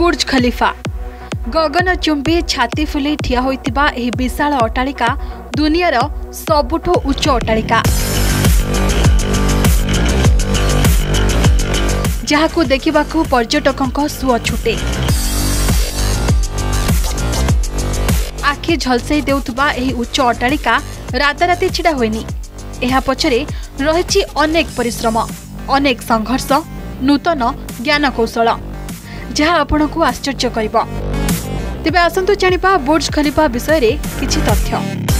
बुर्ज खलीफा गगनचुंबी छाती फुली ठिया होइतिबा एही विशाल अट्टालिका दुनियार सबुठो उच्च अट्टालिका जहाकू देखिबाकू पर्यटकंक सुअ छुटे आखि झलसई देउथबा एही उच्च अट्टालिका राताराती छिड़ा होइनी। एहा पछरे रहिछि अनेक परिश्रम, अनेक संघर्ष, नूतन ज्ञान कौशल जहाँ आपनको आश्चर्य करिबो। तेबे आसंतु जानिबा बुर्ज खलीफा विषय रे किछि तथ्य।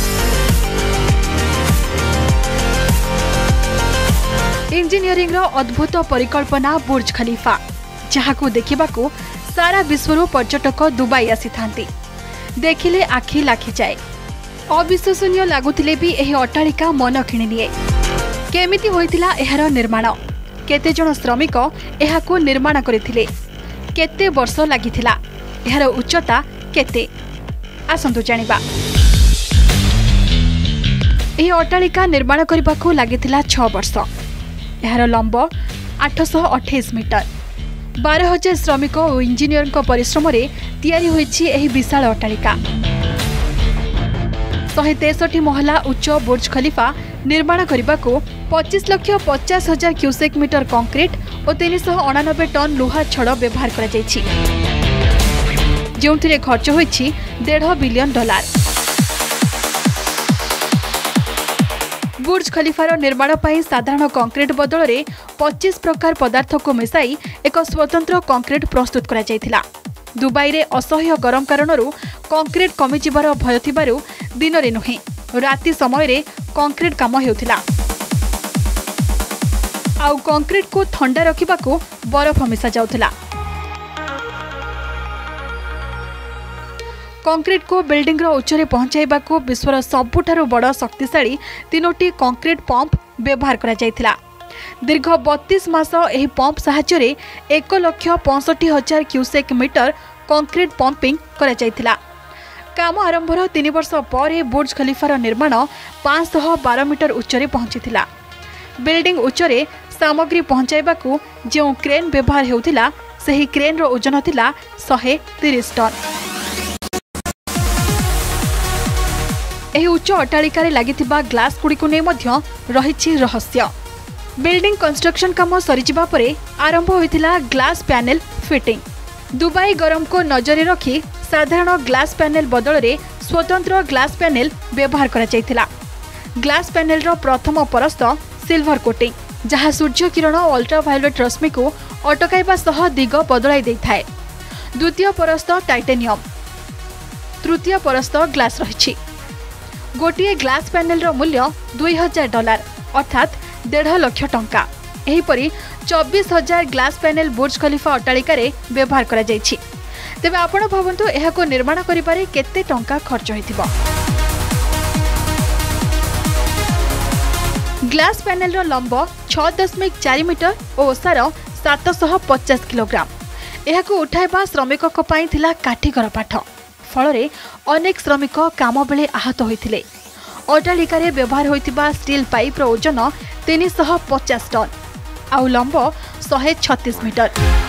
इंजीनियरिंग रो अद्भुत परिकल्पना बुर्ज खलीफा जहाकू देखिबाकू सारा विश्वरू पर्यटक दुबई आसी थांती। देखिले आखि लाखि जाए। अविश्वसनीय लागुतिले भी एही अट्टालिका मन किणी निए। केमिति होइतिला एहार निर्माण, केते जण श्रमिक एहाकू निर्माण करिथिले, केते वर्ष लागिथिला, एहार उच्चता केते, आसंतु जानिबा। एही अट्टालिका निर्माण करिबाकू लागिथिला 6 वर्ष। एहार लंब 828 मीटर। 12,000 श्रमिक और इंजीनियर परिश्रम रे तैयारी होइछि एही विशाल अट्टालिका। 163 महला उच्च बुर्ज खलीफा निर्माण करिबाकू 25,50,000 क्यूसेक मीटर कंक्रीट और 399 टन लुहा छड़ व्यवहार करा जायछि, जोंथिरे खर्च होइछि $1.5 बिलियन। बुर्ज खलीफार निर्माण पई साधारण कंक्रीट बदल रे 25 प्रकार पदार्थ को मिसाई एक स्वतंत्र कंक्रीट प्रस्तुत करा जायथिला। दुबई रे असह्य गरम कारणरू कंक्रीट कमी जिबार भय थिबारु दिन रे नुहे राति समय रे कंक्रीट काम हेउथिला। आउ कंक्रीट को ठंडा रखिबाकू बरफ मिसा जाउथिला। कंक्रीट को बिल्डिंग रो उच्चरे पहुंचाइबाकू विश्वर सबुठारु बड़ शक्तिशाली 3टी कंक्रीट पंप व्यवहार करा जायथिला। दीर्घ 32 मास एही पंप सहायता रे 1,65,000 क्यूसेक मीटर कंक्रीट पंपिंग करा जायथिला। काम आरंभर 3 वर्ष पर बुर्ज खलीफार निर्माण 512 मीटर उच्चरे पहुंचीथिला। बिल्डिंग उच्चरे सामग्री पहुंचाइबाकू जो क्रेन व्यवहार हेउथिला सेही क्रेन रो ओजन थिला 130 टन। एही उच्च अट्टालिका रे लागिथिबा ग्लास गुड़िकु नै मध्य रहिछि रहस्य। बिल्डिंग कंस्ट्रक्शन काम सरीजिबा परे आरंभ होइथिला ग्लास पैनल फिटिंग। दुबई गरम को नजरे रखी साधारण ग्लास पैनल बदल रे स्वतंत्र ग्लास पैनल व्यवहार करा जायथिला। ग्लास पैनल रो प्रथम परस्त सिल्वर कोटिंग जहाँ सूर्य किरण और अल्ट्रावायोलेट रश्मि को अटकाइबा सह दिग बदलाई देइथाय। द्वितीय परस्त टाइटेनियम, तृतीय परस्त ग्लास रहिछि। गोटिए ग्लास पैनल रो मूल्य $2,000 अर्थात 1.5 लाख टंका। एहीपरि 24,000 ग्लास पैनल बुर्ज खलीफा अट्टालिका रे व्यवहार करा जायछि। तेबे आपण भाबंतु एहाको निर्माण करिबारे केते टंका खर्च होइथिबो। ग्लास पैनल रो लंब 6.4 मीटर और ओसार 750 किलोग्राम। एहाको उठाइबा श्रमिकक पई थिला काठीकर पाठ। फलरे अनेक श्रमिक काम बेले आहत होइथिले। अट्टालिका रे व्यवहार होइतिबा स्टील पाइप रो ओजन 350 टन आउ लंब 136 मीटर।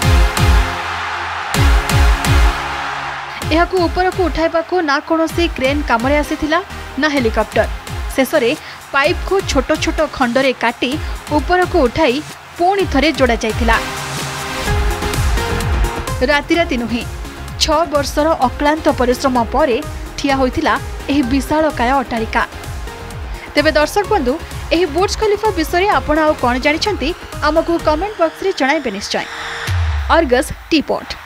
एहाको ऊपर को उठाइबाको ना कोनोसी क्रेन कामरे आसीथिला ना हेलिकॉप्टर। शेषरे पाइप को छोट छोट खंडरे काटी ऊपर को उठाई पुणी थरे जोड़ा जाइथिला। राति राति नुहे 6 वर्षर अक्लांत परिश्रम परे ठिया होइथिला एही विशालकाय अट्टालिका। तेबे दर्शक बंधु एही बुर्ज खलीफा विषय आपण आउ कोन जानिछंती आमको कमेंट बॉक्स रे जणाइबे निश्चय। Argus teapot.